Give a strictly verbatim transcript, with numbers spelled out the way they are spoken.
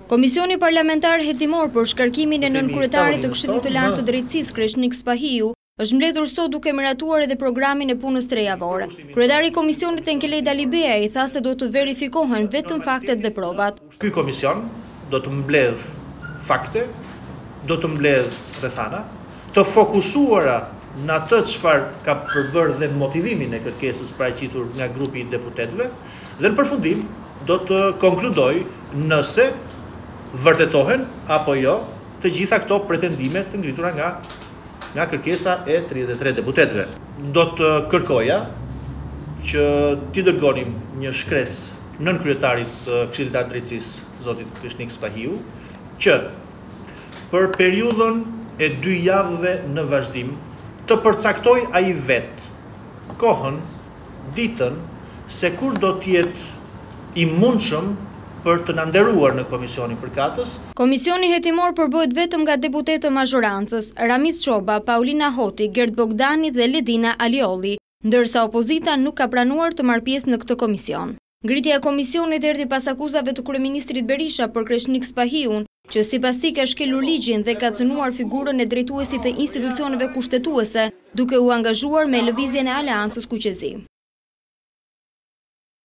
Komisioni parlamentar hetimor për shkarkimin e nënkryetarit të Këshillit të Lartë të Drejtësisë Kreshnik Spahiu është mbledhur sot duke miratuar edhe programin e punës tre javore. Kryetari i komisionit Enkelej Dalibea i tha se do të verifikohen vetëm faktet dhe provat. Ky komision do të mbledh fakte, do të mbledh rrethana, të fokusuara në atë çfarë ka përbërë dhe motivimin e kërkesës paraqitur nga grupi i deputetëve, dhe në përfundim do të konkludoj nëse vërtetohen apo jo të gjitha këto pretendime të ngritura nga nga kërkesa e tridhjetë e tre deputetëve. Do të kërkoja që t'i dërgonim një shkresë nën kryetarit të Këshillit të Drejtësisë, zotit Kreshnik Spahiu, që për periudhën e dy javëve në vazhdim të përcaktoj ai vetë kohën, ditën, se kur do t'jetë i mundshëm për të na nderuar në komisionin përkatës. Komisioni hetimor përbëhet vetëm nga deputetë mazhorancës, Ramiz Çoba, Paulina Hoti, Gert Bogdani dhe Ledina Aliolli, ndërsa opozita nuk ka pranuar të marrë pjesë në këtë komision. Ngritja e komisionit erdhi pas akuzave të kryeministrit Berisha për Kreshnik Spahiun, që sipas tij ka shkelur ligjin dhe ka cënuar figurën e drejtuesit të institucioneve kushtetuese, duke u angazhuar me lëvizjen e Aleancës Kuqezi.